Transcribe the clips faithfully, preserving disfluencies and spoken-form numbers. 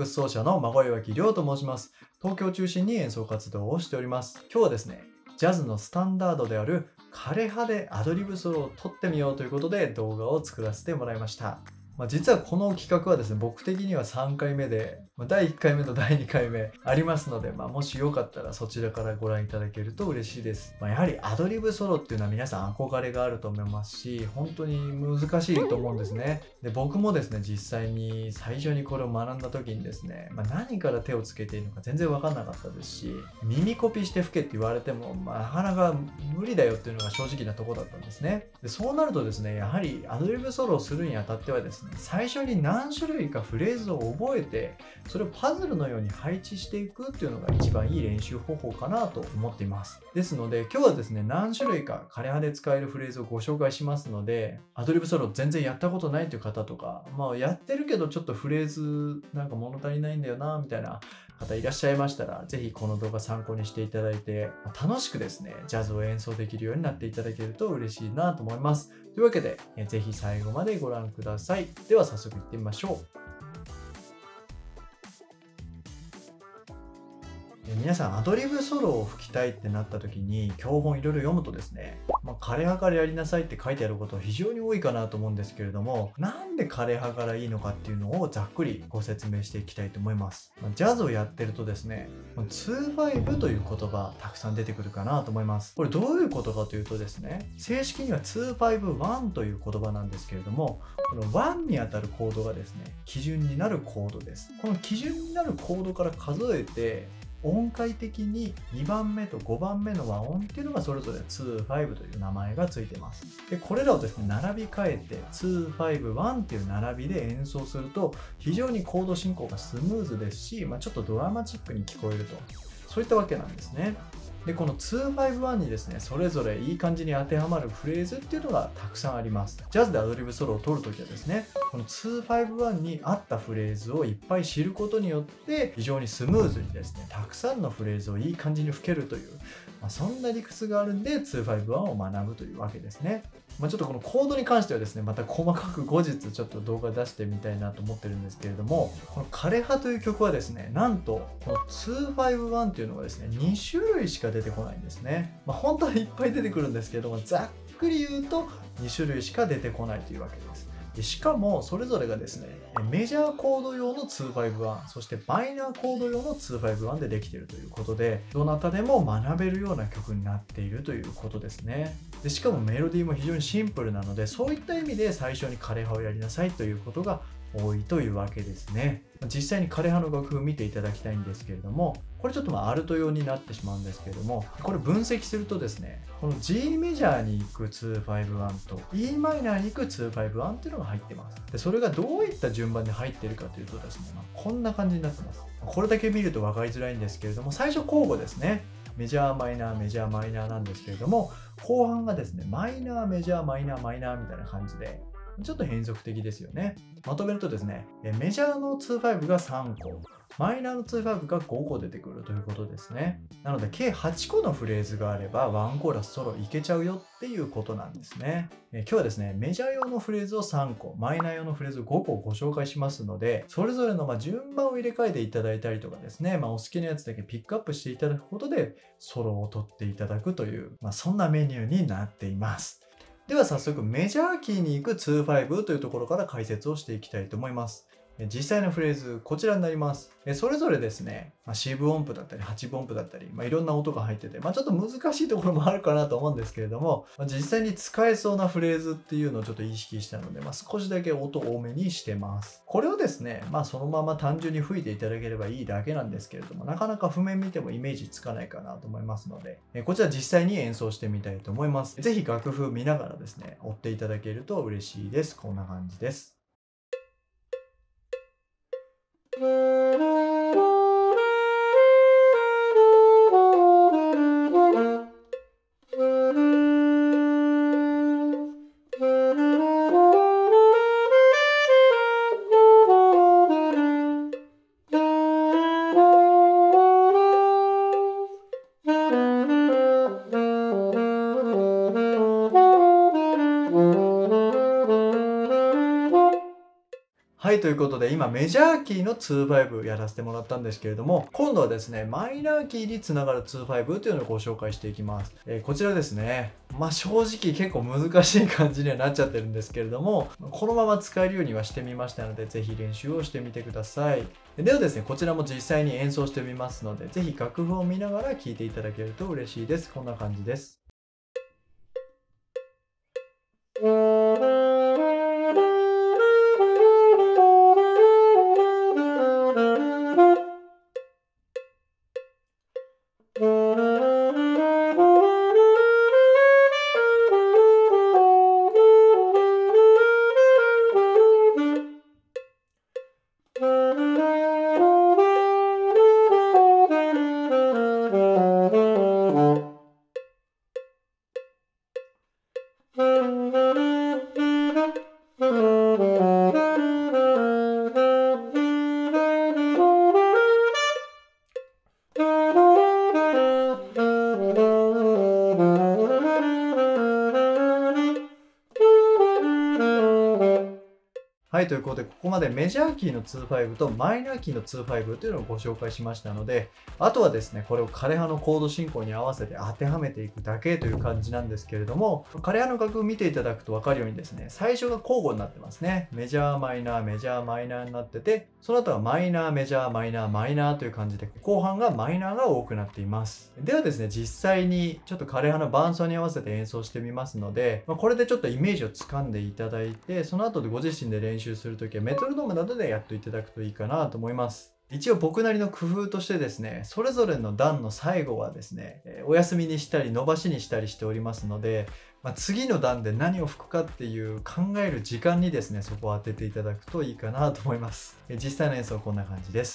クス奏者の孫岩木亮と申します。東京を中心に演奏活動をしております。今日はですね、ジャズのスタンダードである枯葉でアドリブソロを撮ってみようということで動画を作らせてもらいました。まあ、実はこの企画はですね、僕的にはさんかいめで、まあ、だいいっかいめとだいにかいめありますので、まあ、もしよかったらそちらからご覧いただけると嬉しいです。まあ、やはりアドリブソロっていうのは皆さん憧れがあると思いますし、本当に難しいと思うんですね。で、僕もですね、実際に最初にこれを学んだ時にですね、まあ、何から手をつけていいのか全然わかんなかったですし、耳コピーして吹けって言われても、まあ、なかなか無理だよっていうのが正直なところだったんですね。で、そうなるとですね、やはりアドリブソロをするにあたってはですね、最初に何種類かフレーズを覚えて、それをパズルのように配置していくっていうのが一番いい練習方法かなと思っています。ですので、今日はですね、何種類か枯葉で使えるフレーズをご紹介しますので、アドリブソロ全然やったことないという方とか、まあやってるけどちょっとフレーズなんか物足りないんだよなみたいな方いらっしゃいましたら、ぜひこの動画参考にしていただいて、楽しくですね、ジャズを演奏できるようになっていただけると嬉しいなと思います。というわけで、ぜひ最後までご覧ください。では早速いってみましょう。皆さんアドリブソロを吹きたいってなった時に教本いろいろ読むとですね、まあ、枯葉からやりなさいって書いてあることは非常に多いかなと思うんですけれども、なんで枯葉からいいのかっていうのをざっくりご説明していきたいと思います。まあ、ジャズをやってるとですね、ツーファイブという言葉たくさん出てくるかなと思います。これどういうことかというとですね、正式にはツーファイブワンという言葉なんですけれども、このワンにあたるコードがですね、基準になるコードです。この基準になるコードから数えて音階的ににばんめとごばんめの和音っていうのがそれぞれツーファイブという名前がついています。で、これらをですね、並び替えてツーファイブワンっていう並びで演奏すると非常にコード進行がスムーズですし、まあ、ちょっとドラマチックに聞こえると、そういったわけなんですね。で、このツーファイブワンにですね、それぞれいい感じに当てはまるフレーズっていうのがたくさんあります。ジャズでアドリブソロを取るときはですね、このツーファイブワンに合ったフレーズをいっぱい知ることによって非常にスムーズにですね、たくさんのフレーズをいい感じに吹けるという、まあ、そんな理屈があるんでツーファイブワンを学ぶというわけですね。まあ、ちょっとこのコードに関してはですね、また細かく後日ちょっと動画出してみたいなと思ってるんですけれども、この枯葉という曲はですね、なんとこのツーファイブワンっていうのがですね、に種類しか出てこないんですね。まあ、本当はいっぱい出てくるんですけれども、ざっくり言うとに種類しか出てこないというわけです。でしかもそれぞれがですね、メジャーコード用のツーファイブワン、そしてマイナーコード用のツーファイブワンでできているということで、どなたでも学べるような曲になっているということですね。でしかもメロディーも非常にシンプルなので、そういった意味で最初に枯葉をやりなさいということが多いというわけですね。実際に枯葉の楽譜を見ていただきたいんですけれども、これちょっとまあアルト用になってしまうんですけれども、これ分析するとですね、この G メジャーに行くツーファイブワンと E マイナーに行くツーファイブワンっていうのが入ってます。で、それがどういった順番で入っているかというとですね、まあ、こんな感じになってます。これだけ見ると分かりづらいんですけれども、最初交互ですね。メジャーマイナーメジャーマイナーなんですけれども、後半がですね、マイナーメジャーマイナーマイナーみたいな感じで、ちょっと変則的ですよね。まとめるとですね、メジャーのツーファイブがさんこ、マイナーのツーファイブがごこ出てくるということですね。なので計はちこのフレーズがあればワンコーラスソロいけちゃうよっていうことなんですね。え今日はですね、メジャー用のフレーズをさんこ、マイナー用のフレーズをごこご紹介しますので、それぞれのま順番を入れ替えていただいたりとかですね、まあ、お好きなやつだけピックアップしていただくことでソロを取っていただくという、まあ、そんなメニューになっています。では早速メジャーキーに行くツーファイブというところから解説をしていきたいと思います。実際のフレーズこちらになります。それぞれですね、四分音符だったりはちぶん音符だったり、まあ、いろんな音が入ってて、まあ、ちょっと難しいところもあるかなと思うんですけれども、まあ、実際に使えそうなフレーズっていうのをちょっと意識したので、まあ、少しだけ音多めにしてます。これをですね、まあ、そのまま単純に吹いていただければいいだけなんですけれども、なかなか譜面見てもイメージつかないかなと思いますので、こちら実際に演奏してみたいと思います。ぜひ楽譜見ながらですね、追っていただけると嬉しいです。こんな感じです。 はい、ということで今メジャーキーのツーファイブやらせてもらったんですけれども、今度はですね、マイナーキーにつながるツーファイブというのをご紹介していきます。えー、こちらですね。まあ正直結構難しい感じにはなっちゃってるんですけれども、このまま使えるようにはしてみましたので、ぜひ練習をしてみてください。ではですね、こちらも実際に演奏してみますので、ぜひ楽譜を見ながら聴いていただけると嬉しいです。こんな感じです。はい、ということで、ここまでメジャーキーのツーファイブとマイナーキーのツーファイブというのをご紹介しましたので、あとはですね、これを枯葉のコード進行に合わせて当てはめていくだけという感じなんですけれども、枯葉の楽譜見ていただくと分かるようにですね、最初が交互になってますね。メジャー、マイナー、メジャー、マイナーになってて、その後はマイナー、メジャー、マイナー、マイナーという感じで、後半がマイナーが多くなっています。ではですね、実際にちょっと枯葉の伴奏に合わせて演奏してみますので、まあ、これでちょっとイメージをつかんでいただいて、その後でご自身で練習するときはメトロノームなどでやっていただくといいかなと思います。一応僕なりの工夫としてですね、それぞれの段の最後はですね、お休みにしたり伸ばしにしたりしておりますので、まあ、次の段で何を吹くかっていう考える時間にですね、そこを当てていただくといいかなと思います。実際の演奏はこんな感じです。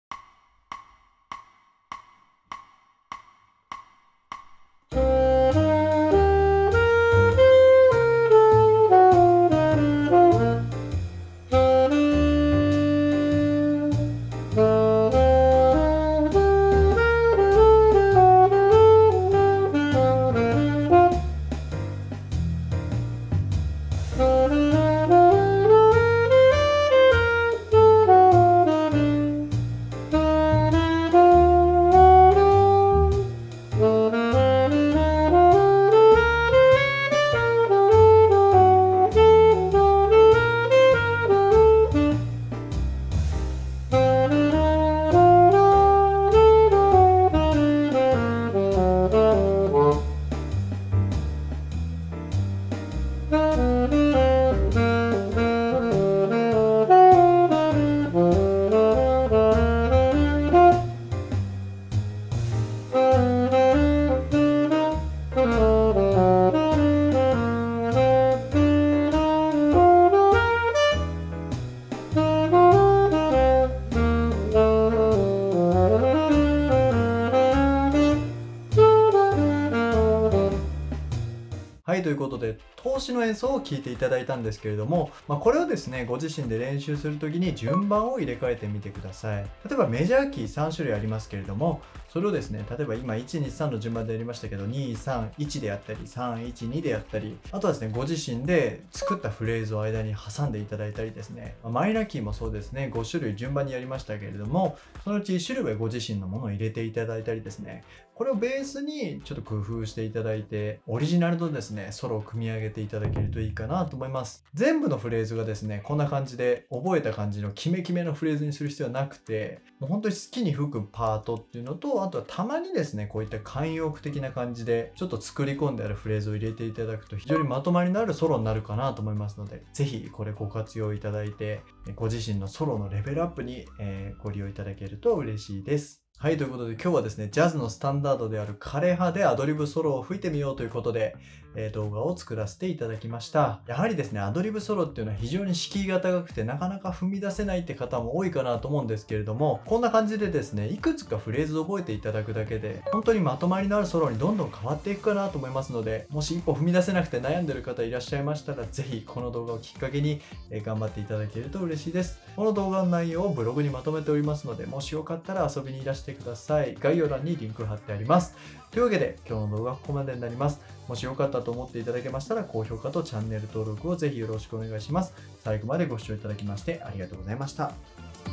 はい、ということで、通しの演奏を聴いていただいたんですけれども、まあ、これをですね、ご自身で練習するときに順番を入れ替えてみてください。例えばメジャーキーさん種類ありますけれども、それをですね、例えば今いち、に、さんの順番でやりましたけど、に、さん、いちであったり、さん、いち、にであったり、あとはですね、ご自身で作ったフレーズを間に挟んでいただいたりですね、マイナーキーもそうですね、ご種類順番にやりましたけれども、そのうちいち種類はご自身のものを入れていただいたりですね、これをベースにちょっと工夫していただいて、オリジナルのですね、ソロを組み上げていただけるといいかなと思います。全部のフレーズがですね、こんな感じで覚えた感じのキメキメのフレーズにする必要はなくて、もう本当に好きに吹くパートっていうのと、あとはたまにですね、こういった慣用句的な感じで、ちょっと作り込んであるフレーズを入れていただくと非常にまとまりのあるソロになるかなと思いますので、ぜひこれご活用いただいて、ご自身のソロのレベルアップにご利用いただけると嬉しいです。はい、ということで今日はですね、ジャズのスタンダードである枯葉でアドリブソロを吹いてみようということで、えー、動画を作らせていただきました。やはりですね、アドリブソロっていうのは非常に敷居が高くてなかなか踏み出せないって方も多いかなと思うんですけれども、こんな感じでですね、いくつかフレーズを覚えていただくだけで、本当にまとまりのあるソロにどんどん変わっていくかなと思いますので、もし一歩踏み出せなくて悩んでる方いらっしゃいましたら、ぜひこの動画をきっかけに頑張っていただけると嬉しいです。この動画の内容をブログにまとめておりますので、もしよかったら遊びにいらしてしてください。概要欄にリンク貼ってあります。というわけで今日の動画はここまでになります。もし良かったと思っていただけましたら高評価とチャンネル登録をぜひよろしくお願いします。最後までご視聴いただきましてありがとうございました。